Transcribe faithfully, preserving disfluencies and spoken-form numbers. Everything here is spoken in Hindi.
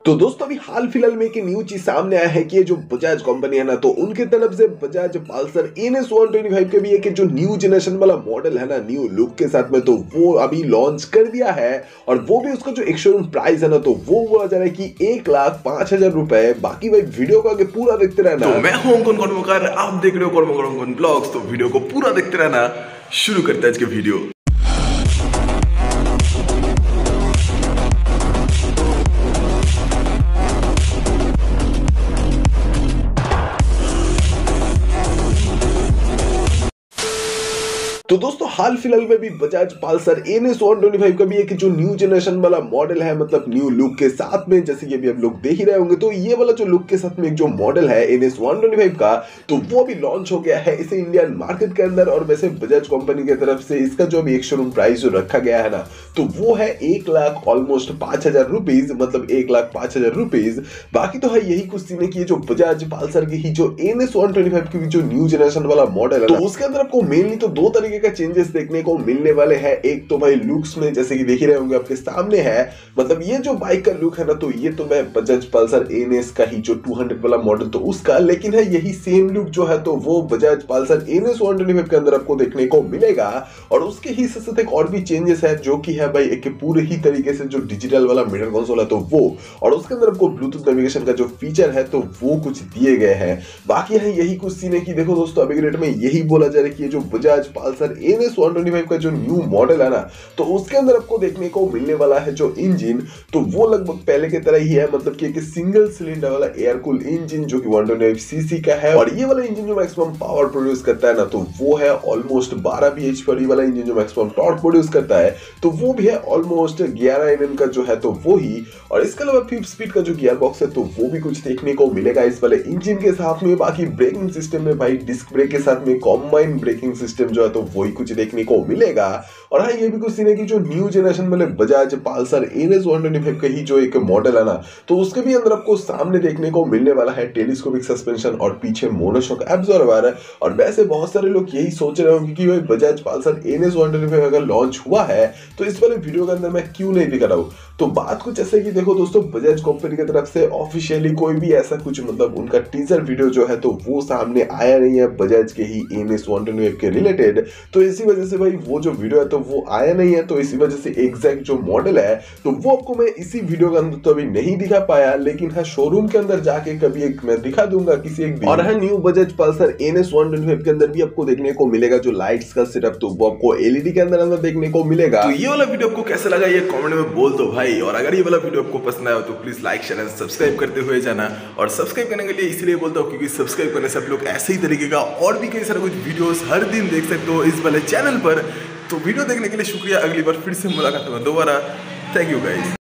तो दोस्तों अभी हाल फिलहाल में एक न्यूज चीज सामने आया है कि ये जो बजाज कंपनी है ना, तो उनके तरफ से Bajaj Pulsar N S one twenty five के भी एक जो न्यू जनरेशन वाला मॉडल है ना, न्यू लुक के साथ में, तो वो अभी लॉन्च कर दिया है। और वो भी उसका जो एक शोरूम प्राइस है ना, तो वो बोला जा रहा है कि एक लाख पांच हजार रुपए। बाकी भाई वीडियो को आगे पूरा देखते रहना। तो मैं हूं कौन कौन आप देख रहे हो कौन कौन कौन ब्लॉग्स, तो वीडियो को पूरा देखते रहना। शुरू करते हैं आज के वीडियो। तो दोस्तों हाल फिलहाल में भी Bajaj Pulsar N S one twenty five का भी एक जो न्यू जनरेशन वाला मॉडल है, मतलब न्यू लुक के साथ में, जैसे कि अभी आप लोग देख ही रहे होंगे। तो ये वाला जो लुक के साथ में एक जो मॉडल है N S one twenty five का, तो वो भी लॉन्च हो गया है इसे इंडियन मार्केट के अंदर। और वैसे बजाज कंपनी की तरफ से इसका जो अभी एक शोरूम प्राइस जो रखा गया है ना, तो वो है एक लाख ऑलमोस्ट पांच हजार रुपीज, मतलब एक लाख पांच हजार रुपीज। बाकी तो है यही कुछ सीन की जो बजाज पल्सर की ही जो N S one twenty five की जो न्यू जनरेशन वाला मॉडल है, तो उसके अंदर आपको मेनली तो दो तरीके का चेंजेस देखने को मिलने वाले हैं। एक तो भाई लुक्स में, जैसे कि देख ही रहे होंगे आपके सामने है, मतलब ये जो बाइक का लुक है ना, तो ये तो मैं बजाज पल्सर एन एस का ही जो टू हंड्रेड वाला मॉडल तो उसका, लेकिन है यही सेम लुक जो है तो वो Bajaj Pulsar N S one twenty five के अंदर आपको देखने को मिलेगा। और उसके ही साथ एक और भी चेंजेस है, जो कि है भाई एक पूरे ही तरीके से जो डिजिटल वाला मीटर कंसोल है तो वो, और उसके अंदर आपको ब्लूटूथ नेविगेशन का जो फीचर है तो वो कुछ दिए गए हैं। बाकी है यही कुछ सीन है कि देखो दोस्तों अभी रेट में यही बोला जा रहा है कि ये जो Bajaj Pulsar N S one twenty five का जो न्यू मॉडल है ना, तो उसके अंदर आपको देखने को मिलने वाला है जो इंजन, तो वो लगभग पहले की तरह ही है, मतलब कि एक सिंगल सिलेंडर वाला एयर कूल इंजन जो कि वन ट्वेंटी फाइव सीसी का है। और ये वाला इंजन जो मैक्सिमम पावर प्रोड्यूस करता है ना, तो वो है ऑलमोस्ट बारह बीएचपी। और ये वाला इंजन जो मैक्सिमम टॉर्क प्रोड्यूस करता है तो वो भी है ऑलमोस्ट ग्यारह एमएम का जो है तो वो ही। और इसके अलावा फिफ्थ स्पीड का जो गियर बॉक्स है तो वो भी कुछ देखने को मिलेगा इस वाले इंजन के साथ में। बाकी ब्रेकिंग सिस्टम में भाई डिस्क ब्रेक के साथ में कॉम्बाइंड ब्रेकिंग सिस्टम जो है तो वही कुछ देखने को मिलेगा। और हाँ ये भी कुछ सीन है कि जो न्यू जनरेशन वाले Bajaj Pulsar N S one twenty five का ही जो एक मॉडल है ना, तो उसके भी अंदर आपको सामने देखने को मिलने वाला है टेलीस्कोपिक सस्पेंशन और पीछे मोनोशॉक एब्जॉर्बर। और वैसे बहुत सारे लोग यही सोच रहे होंगे कि भाई Bajaj Pulsar N S one twenty five अगर लॉन्च हुआ है तो इस वाले वीडियो के अंदर मैं क्यों नहीं दिखा रहा हूँ। तो बात कुछ ऐसे कि देखो दोस्तों बजाज कंपनी की तरफ से ऑफिशियली कोई भी ऐसा कुछ, मतलब उनका टीजर वीडियो जो है तो वो सामने आया नहीं है बजाज के ही N S one twenty five के रिलेटेड। तो इसी वजह से भाई वो जो वीडियो है तो वो आया नहीं है। तो इसी वजह से एग्जैक्ट जो मॉडल है तो वो आपको मैं इसी वीडियो के अंदर तो अभी नहीं दिखा पाया, लेकिन हाँ शोरूम के अंदर जाके कभी एक मैं दिखा दूंगा किसी एक दिन। और हाँ new Bajaj Pulsar N S one twenty five के अंदर भी आपको देखने को मिलेगा जो लाइट्स का सेटअप, तो वो आपको एलईडी के अंदर अंदर देखने को मिलेगा। तो ये वाला वीडियो आपको कैसा लगा ये कमेंट में बोल दो भाई। और अगर ये वाला वीडियो आपको पसंद आया तो please like share and subscribe करते हुए जाना। और सब्सक्राइब करने के लिए इसलिए बोलता हूँ क्योंकि सब्सक्राइब करने से आप लोग ऐसे ही तरीके का और भी कई सारे कुछ वीडियोस हर दिन देख सकते हो इस वाले चैनल पर। तो वीडियो देखने के लिए शुक्रिया। अगली बार फिर से मुलाकात होगा दोबारा। Thank you guys.